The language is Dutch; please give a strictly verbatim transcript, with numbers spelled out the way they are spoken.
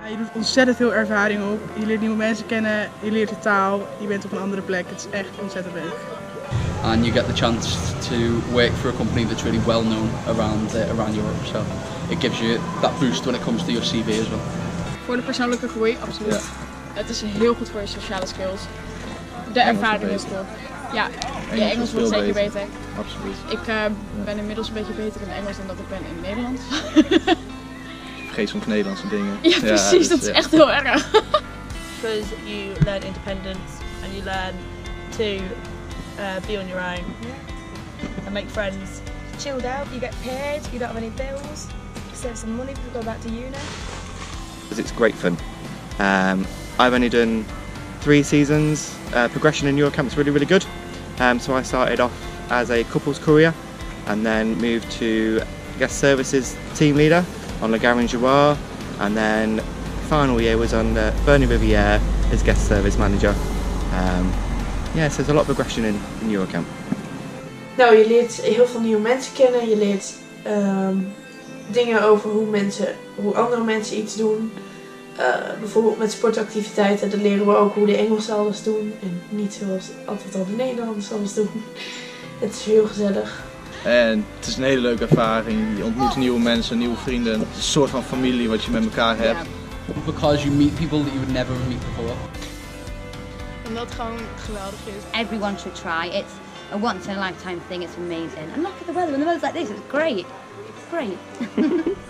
Je doet ontzettend veel ervaring op, je leert nieuwe mensen kennen, je leert de taal, je bent op een andere plek. Het is echt ontzettend leuk. And you get the chance to work for a company that's really well known around, uh, around Europe. So it gives you that boost when it comes to your C V as well. Voor de persoonlijke groei, absoluut. Ja. Het is heel goed voor je sociale skills. De ervaring is top. Ja, je Engels, Engels wordt zeker beter. beter. Absoluut. Ik uh, ben inmiddels een beetje beter in Engels dan dat ik ben in Nederlands. Je vergeet soms Nederlandse dingen. Ja, precies, ja, dus, dat is ja. echt heel erg. Because you learn independence and you learn to uh, be on your own and make friends. Chilled out, you get paid, you don't have any bills, you save some money to go back to uni. It's great fun. Um, I've only done three seasons. Uh, progression in Eurocamp is really, really good. Um, so I started off as a couples courier and then moved to guest services team leader on Le Garonne-Jouard, and then final year was on the Bernie Riviere as guest service manager. Um, yeah, so there's a lot of progression in, in Eurocamp. Nou, je leert heel veel nieuwe mensen kennen. Je leert um, dingen over hoe, mensen, hoe andere mensen iets doen. Uh, bijvoorbeeld met sportactiviteiten, dan leren we ook hoe de Engelsen alles doen. En niet zoals altijd al de Nederlanders alles doen. Het is heel gezellig. En het is een hele leuke ervaring. Je ontmoet nieuwe mensen, nieuwe vrienden. Het is een soort van familie wat je met elkaar hebt. Yeah. Because you meet people that you would never meet before. Omdat het gewoon geweldig is. Everyone should try. It's a once in a lifetime thing. It's amazing. And look at the weather. When the weather's like this, it's great. It's great.